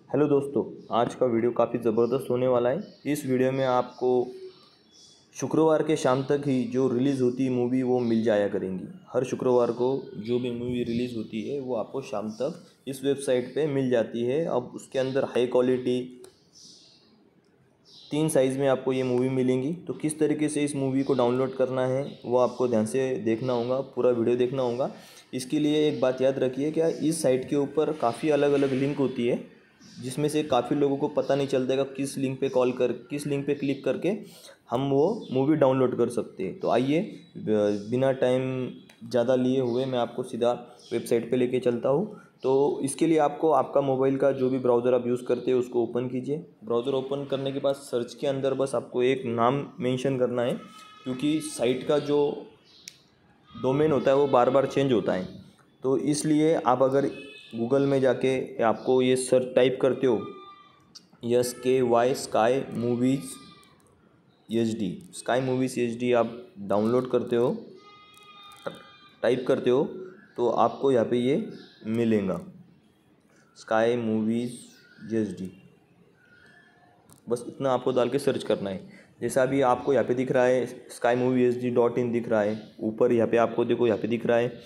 Hello दोस्तों, आज का वीडियो काफ़ी ज़बरदस्त होने वाला है। इस वीडियो में आपको शुक्रवार के शाम तक ही जो रिलीज़ होती मूवी वो मिल जाया करेंगी। हर शुक्रवार को जो भी मूवी रिलीज़ होती है वो आपको शाम तक इस वेबसाइट पे मिल जाती है। अब उसके अंदर हाई क्वालिटी 3 साइज़ में आपको ये मूवी मिलेंगी। तो किस तरीके से इस मूवी को डाउनलोड करना है वो आपको ध्यान से देखना होगा, पूरा वीडियो देखना होगा। इसके लिए एक बात याद रखिए, क्या इस साइट के ऊपर काफ़ी अलग अलग लिंक होती है, जिसमें से काफ़ी लोगों को पता नहीं चलता है किस लिंक पे किस लिंक पे क्लिक करके हम वो मूवी डाउनलोड कर सकते हैं। तो आइए बिना टाइम ज़्यादा लिए हुए मैं आपको सीधा वेबसाइट पे लेके चलता हूँ। तो इसके लिए आपको आपका मोबाइल का जो भी ब्राउज़र आप यूज़ करते हैं उसको ओपन कीजिए। ब्राउज़र ओपन करने के बाद सर्च के अंदर बस आपको एक नाम मेंशन करना है, क्योंकि साइट का जो डोमेन होता है वो बार बार चेंज होता है। तो इसलिए आप अगर गूगल में जाके आपको ये सर्च टाइप करते हो, SKY स्काई मूवीज़ HD आप डाउनलोड करते हो, टाइप करते हो, तो आपको यहाँ पे ये मिलेगा स्काई मूवीज़ HD। बस इतना आपको डाल के सर्च करना है। जैसा अभी आपको यहाँ पे दिख रहा है SkyMoviesHD.in दिख रहा है, ऊपर यहाँ पे आपको देखो यहाँ पे दिख रहा है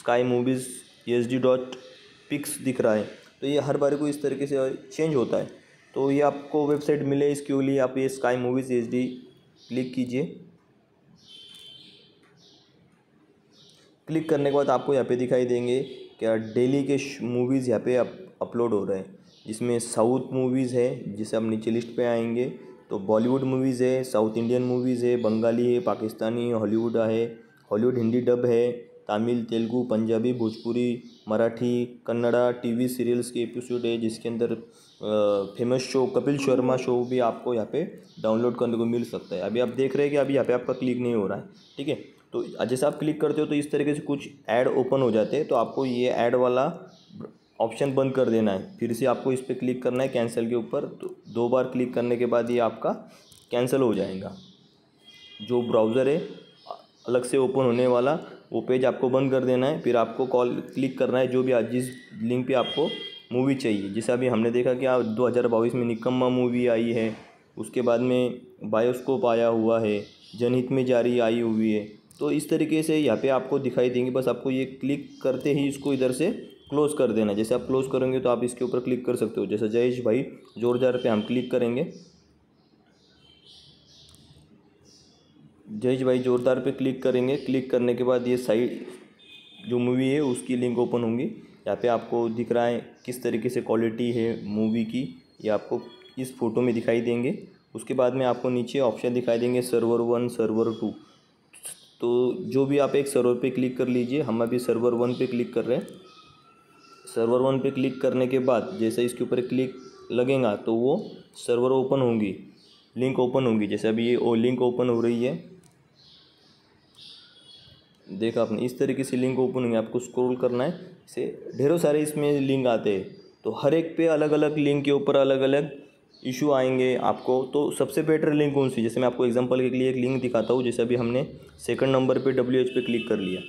SkyMoviesHD.pix दिख रहा है। तो ये हर बार को इस तरीके से चेंज होता है। तो ये आपको वेबसाइट मिले, इसके लिए आप ये SkyMoviesHD क्लिक कीजिए। क्लिक करने के बाद आपको यहाँ पे दिखाई देंगे क्या डेली के मूवीज़ यहाँ पे अपलोड हो रहे हैं, जिसमें साउथ मूवीज़ है, जिसे हम नीचे लिस्ट पे आएंगे तो बॉलीवुड मूवीज़ है, साउथ इंडियन मूवीज़ है, बंगाली है, पाकिस्तानी, हॉलीवुड है, हॉलीवुड हिंदी डब है, तमिल, तेलुगु, पंजाबी, भोजपुरी, मराठी, कन्नड़ा टीवी सीरियल्स के एपिसोड है, जिसके अंदर famous show Kapil Sharma show भी आपको यहाँ पे डाउनलोड करने को मिल सकता है। अभी आप देख रहे हैं कि अभी यहाँ पे आपका क्लिक नहीं हो रहा है, ठीक है। तो जैसे आप क्लिक करते हो तो इस तरीके से कुछ ऐड ओपन हो जाते हैं। तो आपको ये ऐड वाला ऑप्शन बंद कर देना है, फिर से आपको इस पर क्लिक करना है कैंसिल के ऊपर। तो 2 बार क्लिक करने के बाद ये आपका कैंसिल हो जाएगा। जो ब्राउज़र है अलग से ओपन होने वाला वो पेज आपको बंद कर देना है, फिर आपको क्लिक करना है जो भी जिस लिंक पे आपको मूवी चाहिए। जैसे अभी हमने देखा कि 2022 में निकम्मा मूवी आई है, उसके बाद में बायोस्कोप आया हुआ है, जनहित में जारी आई हुई है। तो इस तरीके से यहाँ पे आपको दिखाई देंगे। बस आपको ये क्लिक करते ही इसको इधर से क्लोज़ कर देना है। जैसे आप क्लोज़ करेंगे तो आप इसके ऊपर क्लिक कर सकते हो। जैसे जयेश भाई जोरदार पे हम क्लिक करेंगे, जयेश भाई जोरदार पे क्लिक करेंगे। क्लिक करने के बाद ये साइट जो मूवी है उसकी लिंक ओपन होंगी। यहाँ पे आपको दिख रहा है किस तरीके से क्वालिटी है मूवी की, ये आपको इस फ़ोटो में दिखाई देंगे। उसके बाद में आपको नीचे ऑप्शन दिखाई देंगे सर्वर 1 सर्वर 2। तो जो भी आप एक सर्वर पे क्लिक कर लीजिए। हम अभी सर्वर 1 पे क्लिक कर रहे हैं। सर्वर 1 पे क्लिक करने के बाद जैसे इसके ऊपर क्लिक लगेगा तो वो सर्वर ओपन होंगी, लिंक ओपन होंगी। जैसे अभी ये लिंक ओपन हो रही है, देखा आपने, इस तरीके से लिंक ओपन होंगे। आपको स्क्रॉल करना है, से ढेरों सारे इसमें लिंक आते हैं। तो हर एक पे अलग अलग लिंक के ऊपर अलग अलग इशू आएंगे आपको। तो सबसे बेटर लिंक कौन सी, जैसे मैं आपको एग्जांपल के लिए एक लिंक दिखाता हूँ। जैसे अभी हमने सेकंड नंबर पे WH पे क्लिक कर लिया,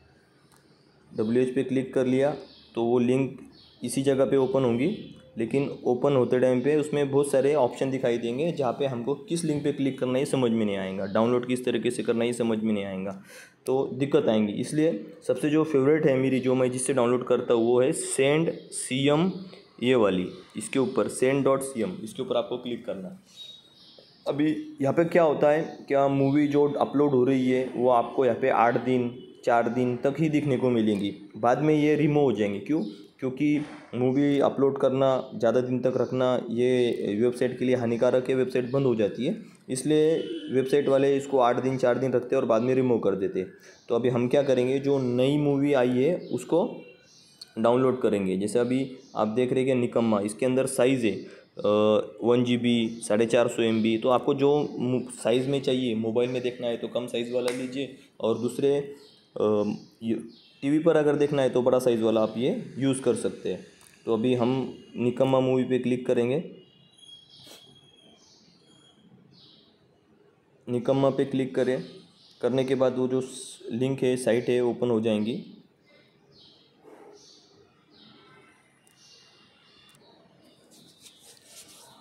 WH पे क्लिक कर लिया तो वो लिंक इसी जगह पे ओपन होंगी। लेकिन ओपन होते टाइम पे उसमें बहुत सारे ऑप्शन दिखाई देंगे, जहाँ पे हमको किस लिंक पे क्लिक करना है समझ में नहीं आएगा, डाउनलोड किस तरीके से करना है समझ में नहीं आएगा, तो दिक्कत आएंगी। इसलिए सबसे जो फेवरेट है मेरी, जो मैं जिससे डाउनलोड करता हूँ वो है सेंड CM, ये वाली। इसके ऊपर send.cm, इसके ऊपर आपको क्लिक करना है। अभी यहाँ पे क्या होता है, क्या मूवी जो अपलोड हो रही है वो आपको यहाँ पे 8 दिन 4 दिन तक ही दिखने को मिलेंगी, बाद में ये रिमूव हो जाएंगी। क्यों? क्योंकि मूवी अपलोड करना, ज़्यादा दिन तक रखना ये वेबसाइट के लिए हानिकारक है, वेबसाइट बंद हो जाती है। इसलिए वेबसाइट वाले इसको 8 दिन 4 दिन रखते हैं और बाद में रिमूव कर देते हैं। तो अभी हम क्या करेंगे, जो नई मूवी आई है उसको डाउनलोड करेंगे। जैसे अभी आप देख रहे हैं कि निकम्मा, इसके अंदर साइज़ है 1 GB 450 MB। तो आपको जो साइज़ में चाहिए, मोबाइल में देखना है तो कम साइज़ वाला लीजिए, और दूसरे TV पर अगर देखना है तो बड़ा साइज़ वाला आप ये यूज़ कर सकते हैं। तो अभी हम निकम्मा मूवी पे क्लिक करेंगे। निकम्मा पे क्लिक करें, करने के बाद वो जो लिंक है, साइट है, ओपन हो जाएंगी।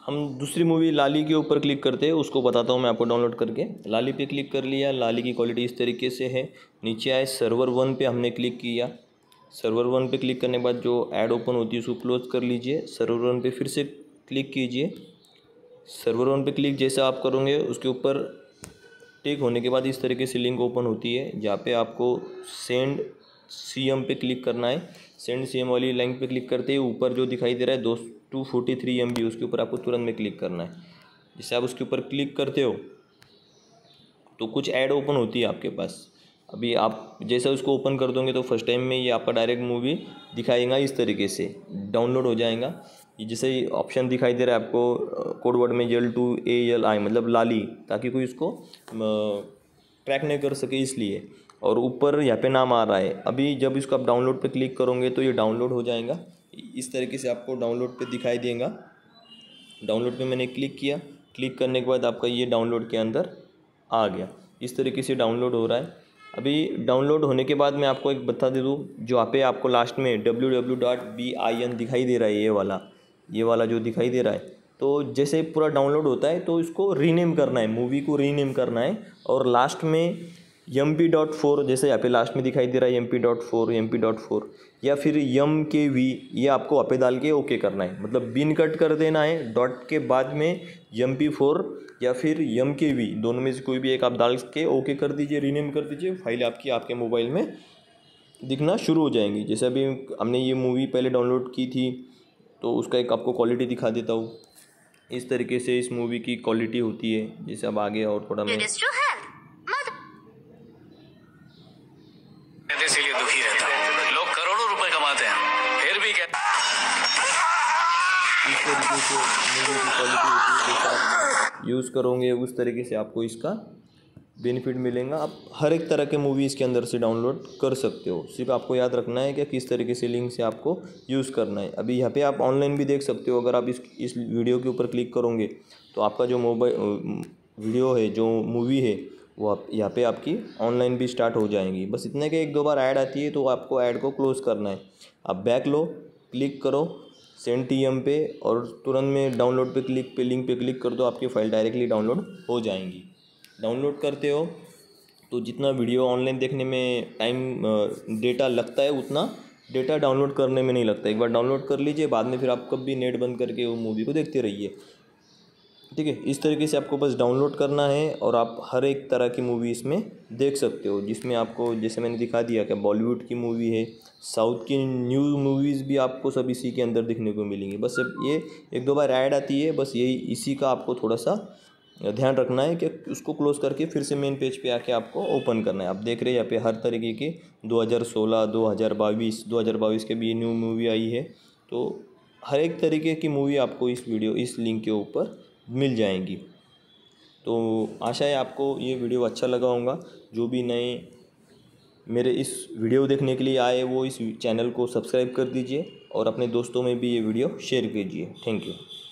हम दूसरी मूवी लाली के ऊपर क्लिक करते हैं, उसको बताता हूँ मैं आपको डाउनलोड करके। लाली पे क्लिक कर लिया, लाली की क्वालिटी इस तरीके से है। नीचे आए सर्वर 1 पे हमने क्लिक किया। सर्वर 1 पे क्लिक करने के बाद जो ऐड ओपन होती है उसको क्लोज कर लीजिए। सर्वर 1 पे फिर से क्लिक कीजिए। सर्वर 1 पे क्लिक जैसे आप करोगे उसके ऊपर टिक होने के बाद इस तरीके से लिंक ओपन होती है, जहाँ पे आपको सेंड सीएम पे क्लिक करना है। सेंड सीएम वाली लिंक पे क्लिक करते ही ऊपर जो दिखाई दे रहा है 243 MB, उसके ऊपर आपको तुरंत में क्लिक करना है। जैसे आप उसके ऊपर क्लिक करते हो तो कुछ ऐड ओपन होती है आपके पास। अभी आप जैसे उसको ओपन कर दोगे तो फर्स्ट टाइम में ये आपका डायरेक्ट मूवी दिखाएगा, इस तरीके से डाउनलोड हो जाएगा। ये जैसे ऑप्शन दिखाई दे रहा है आपको कोड वर्ड में L2ALI मतलब लाली, ताकि कोई इसको ट्रैक नहीं कर सके इसलिए। और ऊपर यहाँ पे नाम आ रहा है। अभी जब इसको आप डाउनलोड पे क्लिक करोगे तो ये डाउनलोड हो जाएगा, इस तरीके से आपको डाउनलोड पे दिखाई देगा। डाउनलोड पे मैंने क्लिक किया, क्लिक करने के बाद आपका ये डाउनलोड के अंदर आ गया। इस तरीके से डाउनलोड हो रहा है। अभी डाउनलोड होने के बाद मैं आपको एक बता दे दूँ, जो यहाँ पे आपको लास्ट में www.bin दिखाई दे रहा है, ये वाला जो दिखाई दे रहा है, तो जैसे पूरा डाउनलोड होता है तो इसको रीनेम करना है, मूवी को रीनेम करना है। और लास्ट में mp.4 जैसे यहाँ पे लास्ट में दिखाई दे रहा है mp.4 या फिर MKV, ये आपको वहाँ पे डाल के ओके करना है। मतलब बिन कट कर देना है, डॉट के बाद में MP4 या फिर MKV दोनों में से कोई भी एक आप डाल के ओके कर दीजिए, रीनेम कर दीजिए। फाइल आपकी आपके मोबाइल में दिखना शुरू हो जाएंगी। जैसे अभी हमने ये मूवी पहले डाउनलोड की थी तो उसका एक आपको क्वालिटी दिखा देता हूँ। इस तरीके से इस मूवी की क्वालिटी होती है। जैसे अब आगे और थोड़ा मैं इसीलिए दुखी रहता हूं। लोग करोड़ों रुपए कमाते हैं फिर भी क्या। इस तरीके से मूवी की क्वालिटी होती है। जैसे आप यूज़ करोगे उस तरीके से आपको इसका बेनिफिट मिलेगा। आप हर एक तरह के मूवी इसके अंदर से डाउनलोड कर सकते हो। सिर्फ आपको याद रखना है कि किस तरीके से लिंक से आपको यूज़ करना है। अभी यहाँ पे आप ऑनलाइन भी देख सकते हो। अगर आप इस वीडियो के ऊपर क्लिक करोगे तो आपका जो मोबाइल वीडियो है, जो मूवी है, वो आप यहाँ पे आपकी ऑनलाइन भी स्टार्ट हो जाएंगी। बस इतने के 1-2 बार ऐड आती है तो आपको ऐड को क्लोज़ करना है। आप बैक लो, क्लिक करो सेंड TM पे और तुरंत में डाउनलोड पे लिंक पे क्लिक कर दो, आपकी फ़ाइल डायरेक्टली डाउनलोड हो जाएंगी। डाउनलोड करते हो तो जितना वीडियो ऑनलाइन देखने में डेटा लगता है उतना डेटा डाउनलोड करने में नहीं लगता। एक बार डाउनलोड कर लीजिए, बाद में फिर आप कभी नेट बंद करके वो मूवी को देखते रहिए। ठीक है, इस तरीके से आपको बस डाउनलोड करना है और आप हर एक तरह की मूवी इसमें देख सकते हो। जिसमें आपको जैसे मैंने दिखा दिया कि बॉलीवुड की मूवी है, साउथ की न्यू मूवीज़ भी आपको सब इसी के अंदर दिखने को मिलेंगी। बस ये 1-2 बार ऐड आती है, बस यही इसी का आपको थोड़ा सा ध्यान रखना है कि उसको क्लोज़ करके फिर से मेन पेज पे आके आपको ओपन करना है। आप देख रहे हैं यहाँ पे हर तरीके के 2016, 2022 के भी न्यू मूवी आई है। तो हर एक तरीके की मूवी आपको इस लिंक के ऊपर मिल जाएंगी। तो आशा है आपको ये वीडियो अच्छा लगा होगा। जो भी नए मेरे इस वीडियो देखने के लिए आए वो इस चैनल को सब्सक्राइब कर दीजिए और अपने दोस्तों में भी ये वीडियो शेयर कीजिए। Thank you.